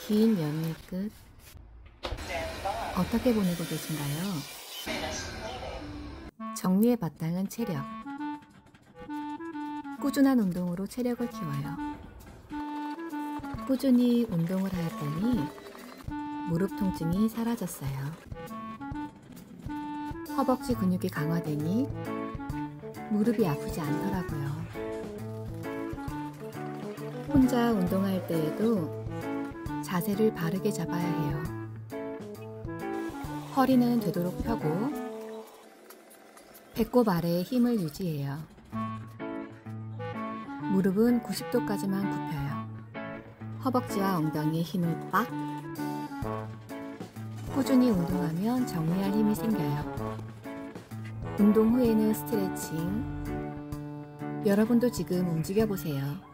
긴 연휴의 끝, 어떻게 보내고 계신가요? 정리의 바탕은 체력. 꾸준한 운동으로 체력을 키워요. 꾸준히 운동을 하였더니 무릎 통증이 사라졌어요. 허벅지 근육이 강화되니 무릎이 아프지 않더라고요. 혼자 운동할 때에도 자세를 바르게 잡아야 해요. 허리는 되도록 펴고 배꼽 아래에 힘을 유지해요. 무릎은 90도까지만 굽혀요. 허벅지와 엉덩이에 힘을 빡! 꾸준히 운동하면 정리할 힘이 생겨요. 운동 후에는 스트레칭. 여러분도 지금 움직여 보세요.